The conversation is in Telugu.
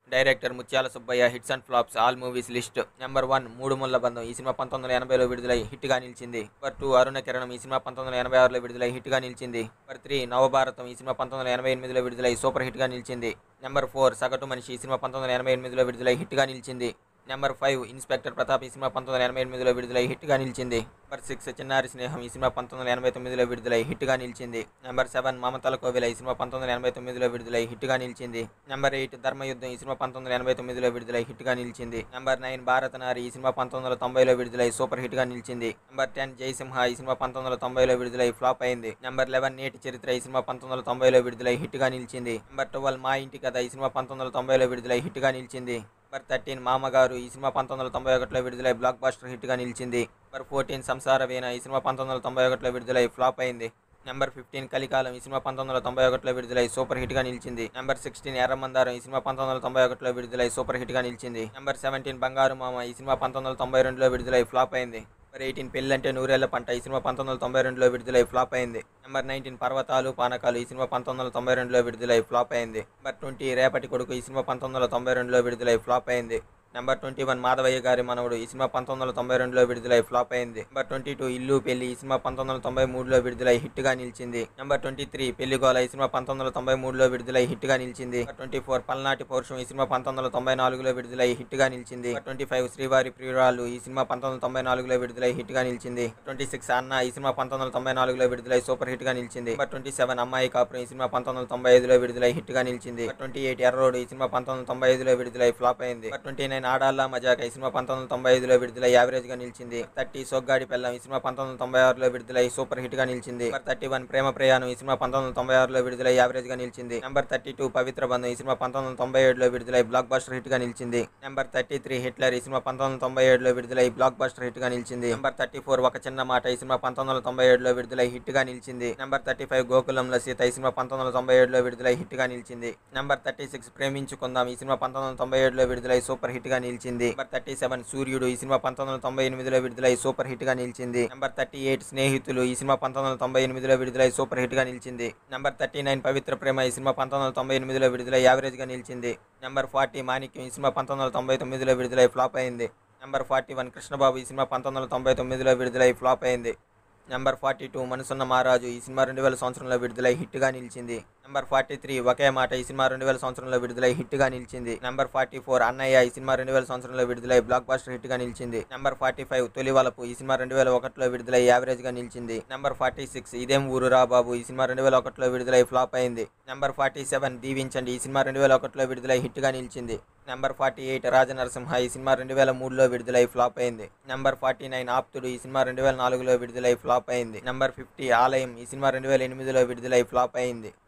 Director Mutyala Subbaiah. Hits and flops all movies list. Number 1 మూడు ముళ్ళ బంధం. ఈ సినిమా 1980లో విడుదలై హిట్గా నిలిచింది. నెంబర్ 2 అరుణ కిరణం. ఈ సినిమా 1986లో విడుదలై హిట్గా నిలిచింది. నెంబర్ 3 నవభారతం. ఈ సినిమా 1988లో విడుదలై సూపర్ హిట్గా నిలిచింది. నెంబర్ 4 సగటు మనిషి. ఈ సినిమా 1988లో విడుదలై హిట్గా నిలిచింది. Number 5 inspector Pratap. ఈ సినిమా 1988లో విడుదలై హిట్గా నిలిచింది. నెంబర్ 6 చిన్నారి స్నేహం. ఈ సినిమా 1989లో విడుదలై హిట్గా నిలిచింది. నెంబర్ 7 మమతల కోవిల. ఈ సినిమా 1989లో విడుదలై హిట్గా నిలిచింది. నెంబర్ 8 ధర్మయుద్ధం. ఈ సినిమా 1989లో విడుదలై హిట్గా నిలిచింది. నెంబర్ 9 భారతనారి. ఈ సినిమా 1990లో విడుదలై సూపర్ హిట్గా నిలిచింది. నెంబర్ 10 జయసింహ. ఈ సినిమా 1990లో విడుదలై ఫ్లాప్ అయింది. నెంబర్ 11 నేటి చరిత్ర. ఈ సినిమా 1990లో విడుదలై హిట్గా నిలిచింది. నెంబర్ 12 మా ఇంటి కథ. ఈ సినిమా 1990లో విడుదలై హిట్గా నిలిచింది. నెంబర్ 13 మామగారు. ఈ సినిమా 1991లో విడుదలై బ్లాక్ బస్టర్ హిట్గా నిలిచింది. నెంబర్ 14 సంసార వీణ. ఈ సినిమా 1991లో విడుదలై ఫ్లాప్ అయింది. నెంబర్ 15 కలికాలం. ఈ సినిమా 1991లో విడుదలై సూపర్ హిట్గా నిలిచింది. నెంబర్ 16 ఎర్రమందారం. ఈ సినిమా 1991లో విడుదలై సూపర్ హిట్గా నిలిచింది. నెంబర్ 17 బంగారు మామ. ఈ సినిమా 1992లో విడుదలై ఫ్లాప్ అయింది. నెంబర్ 18 పెళ్ళంటే నూరేళ్ల పంట. ఈ సినిమా 1992లో విడుదలై ఫ్లాప్ అయింది. నెంబర్ 19 పర్వతాలు పానకాలు. ఈ సినిమా 1992లో విడుదలై ఫ్లాప్ అయింది. నెంబర్ 20 రేపటి కొడుకు. ఈ సినిమా 1992లో విడుదలై ఫ్లాప్ అయింది. నెంబర్ 21 మాధవయ్య గారి మనవడు. ఈ సినిమా 1992లో విడుదలై ఫ్లాప్ అయింది. నెంబర్ 22 ఇల్లు పెళ్లి. ఈ సినిమా 1993లో విడుదలై హిట్గా నిలిచింది. నెంబర్ 23 పెళ్లిగోల. ఈ సినిమా 1993లో విడుదలై హిట్గా నిలిచింది. నెంబర్ 24 పల్నాటి పౌరుషం. ఈ సినిమా 1994లో విడుదలై హిట్గా నిలిచింది. నెంబర్ 25 శ్రీవారి ప్రియురాలు. ఈ సినిమా 1994లో విడుదలై హిట్గా నిలిచింది. 26 అన్న. ఈ సినిమా 1994లో విడుదలై సూపర్ హిట్గా నిలిచింది. నెంబర్ 27 అమ్మాయి కాపురం. ఈ సినిమా 1995లో విడుదలై హిట్గా నిలిచింది. నెంబర్ 28 ఎర్రోడు. ఈ సినిమా 1995లో విడుదలై ఫ్లాప్ అయింది. నెంబర్ 29 ఆడాల్లా మజాక. ఈ సినిమా 1995లో విడుదలై యావరేజ్ గా నిలిచింది. 30 సొగ్గాడి పెళ్ళం. ఈ సినిమా 1996లో విడుదలై సూపర్ హిట్ గా నిలిచింది. నెంబర్ 31 ప్రేమ ప్రయాణం. ఈ సినిమా 1996లో విడుదలై యావరేజ్ గా నిలిచింది. నెంబర్ 32 పవిత్ర బంధం. ఈ సినిమా 1997లో విడుదలై బ్లాక్ బస్టర్ హిట్ గా నిలిచింది. Number 33 Hitler. ఈ సినిమా 1997లో విడుదలై బ్లాక్ బస్టర్ హిట్ గా నిలిచింది. నెంబర్ 34 ఒక చిన్న మాట. ఈ సినిమా 1997లో విడుదలై హిట్ గా నిలిచింది. నెంబర్ 35 గోకులంలో సీత. ఈ సినిమా 1997లో విడుదలై హిట్ గా నిలిచింది. నెంబర్ 36 ప్రేమించుకుందాం. ఈ సినిమా 1997లో విడుదలై సూపర్ హిట్ గా నిలిచింది. నెంబర్ 37 సూర్యుడు. ఈ సినిమా 1998లో విడుదలై సూపర్ హిట్ గా నిలిచింది. నెంబర్ 38 స్నేహితులు. ఈ సినిమా 1998లో విడుదలై సూపర్ హిట్ గా నిలిచింది. నెంబర్ 39 పవిత్ర ప్రేమ. ఈ సినిమా 1998లో విడుదలై యావరేజ్ గా నిలిచింది. నెంబర్ 40 మాణిక్యం. ఈ సినిమా 1999లో విడుదలై ఫ్లాప్ అయింది. నెంబర్ 41 కృష్ణబాబు. ఈ సినిమా 1999లో విడుదలై ఫ్లాప్ అయింది. నెంబర్ 42 మనసున్న మహారాజు. ఈ సినిమా 2000 సంవత్సరంలో విడుదలై హిట్ గా నిలిచింది. నెంబర్ 43 ఒకే మాట. ఈ సినిమా 2000 సంవత్సరంలో విడుదలై హిట్ గా నిలిచింది. నెంబర్ 44 అన్నయ్య. ఈ సినిమా 2000 సంవత్సరంలో విడుదలై బ్లాక్ బస్టర్ హిట్ గా నిలిచింది. నెంబర్ 45 తొలి వలపు. ఈ సినిమా 2001లో విడుదలై యావరేజ్ గా నిలిచింది. నెంబర్ 46 ఇదేం ఊరురా బాబు. ఈ సినిమా 2001లో విడుదలై ఫ్లాప్ అయింది. నెంబర్ 47 దీవించండి. ఈ సినిమా 2001లో విడుదలై హిట్ గా నిలిచింది. నెంబర్ 48 రాజనరసింహ. ఈ సినిమా 2003లో విడుదలై ఫ్లాప్ అయింది. నెంబర్ 49 ఆప్తుడు. ఈ సినిమా 2004లో విడుదలై ఫ్లాప్ అయింది. నెంబర్ 50 ఆలయం. ఈ సినిమా 2008లో విడుదలై ఫ్లాప్ అయింది.